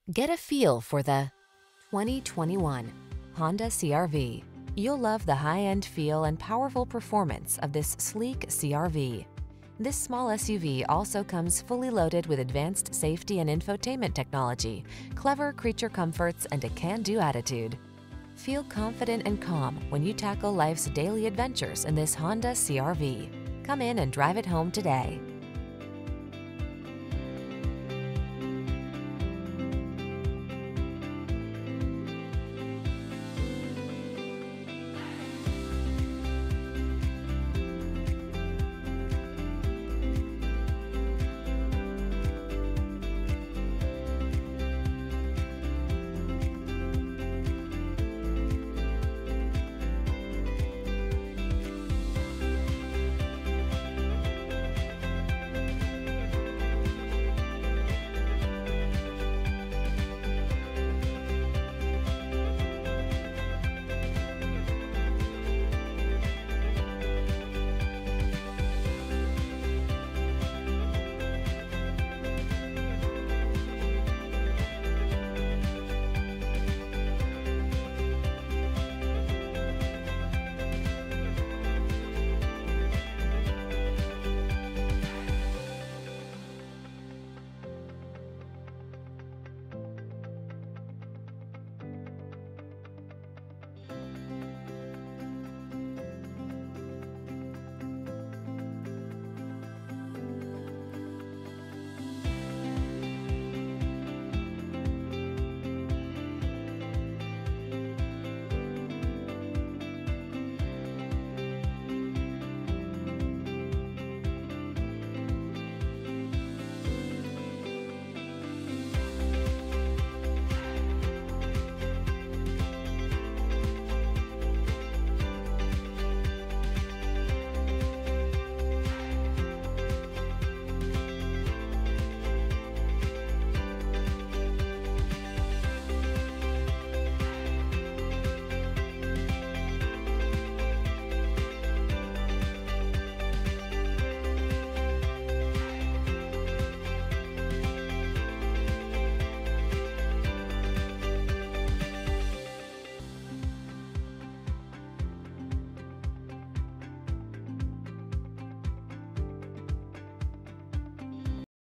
Get a feel for the 2021 Honda CR-V. You'll love the high-end feel and powerful performance of this sleek CR-V. This small SUV also comes fully loaded with advanced safety and infotainment technology, clever creature comforts, and a can-do attitude. Feel confident and calm when you tackle life's daily adventures in this Honda CR-V. Come in and drive it home today.